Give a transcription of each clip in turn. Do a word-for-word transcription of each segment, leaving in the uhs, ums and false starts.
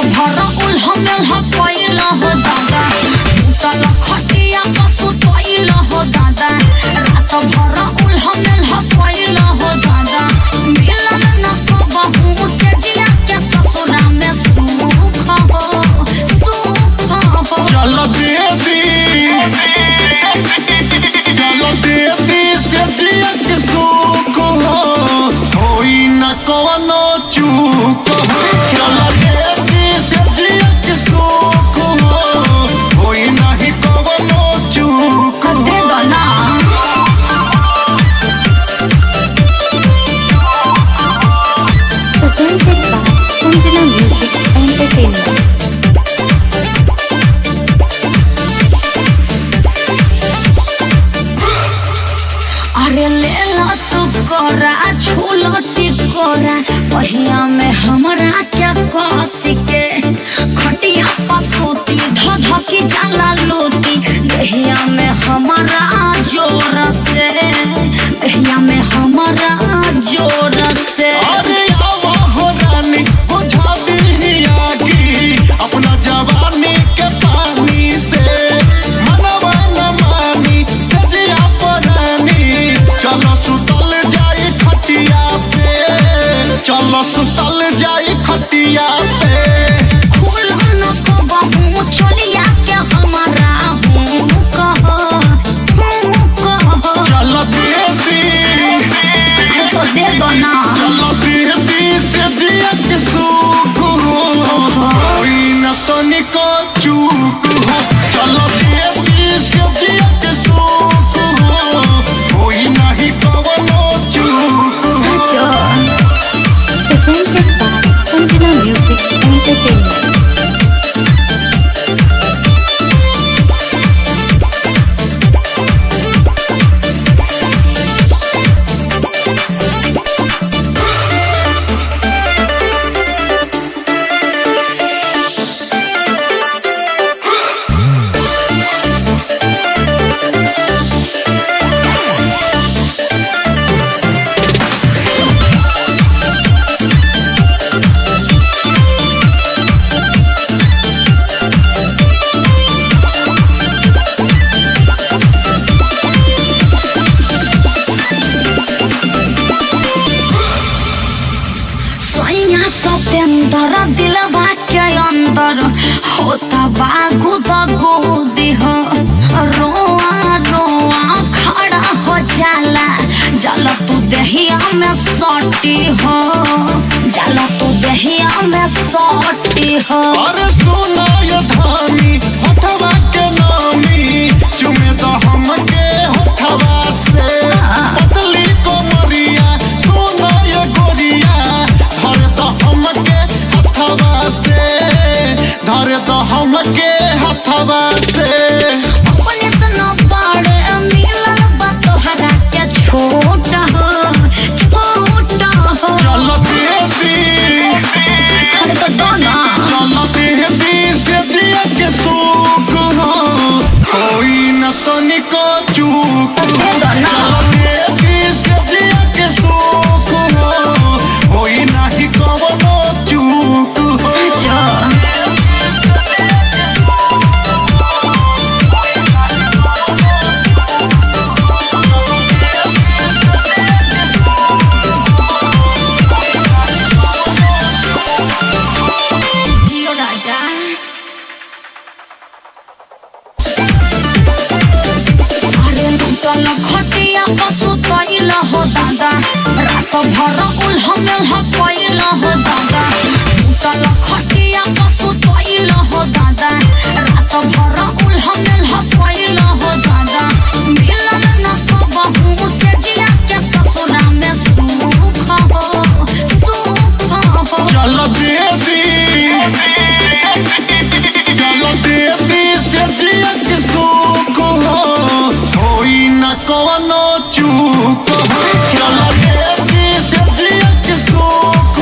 भर उल्हमेल ह कोइल हो दादा चल खटिया पसु तोइल हो दादा रात भर उल्हमेल ह कोइल हो दादा मिलन न कबहू से जिया के ससुरा में सुख हो सुख हो चल बेबी चल बेबी से जिया के सुख हो होई न कवनो चूक हो चल बेबी से जिया के सुख हो होई नहीं कवनो चूक हो Presented by Sanjana Music Entertainment. अरे ले ला तू कोरा झूलती कोरा पहिया में हमरा क्या कसी के खटिया पसूती ध ध की जाला लोती दहिया में हमरा जोर से दहिया में हमरा जोर से अरे आवा हो रानी बुझा दी आगी अपना जवानी के पानी से मनवा न मानी सजिया पुरानी चलो सुतल जाई खटिया पे चलो सुतल जाई खटिया पे फूल न कबहू चलिया के हमरा हूँ कहो हूँ कहो चल बेबी तो दे दो ना चल बेबी से जिया के सुख हो होई न तनिको चूक हो चल बेबी से जिया के सुख हो होई नहीं कवनो चूक हो सचो Presented by Sanjana Music Entertainment. सैया सतेंदर दिलवा के अंदर होता बागु दगोदी हो रोआ रोआ खड़ा हो जाला जल तू दहिया में सटी हो जल तू दहिया में सटी हो अरे सुना ये धानी होठवा के नामी चुमे तो हमके होठवा से पतली कोमरिया सुना ये गोरिया धर तो हमके हथवा से धर तो हमके हथवा से अपने से न पाड़े मिलल बा तोहरा के छोट हो छोट हो चल बेबी अरे तो दो ना चल बेबी से जिया के सुख हो होई न तनिको चूक हो चल बेबी से जिया के सुख हो होई नहीं कवनो चूक हो सचो जियो राजा अरे चल खटिया पसु तोइल हो दादा रात भर उल्हमेल ह कोइल हो दादा चल खटिया पसु तोइल हो दादा रात भर उल्हमेल ह कोइल हो दादा मिलन न कबहू से जिया के ससुरा में सुख हो सुख हो चल बेबी चल बेबी से जिया के सुख हो होई न कवनो चूक हो चल बेबी से जिया के सुख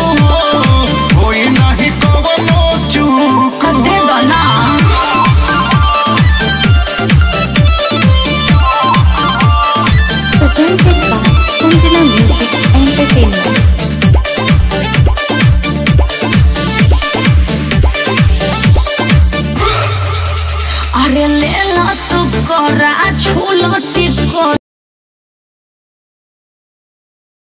करा झूल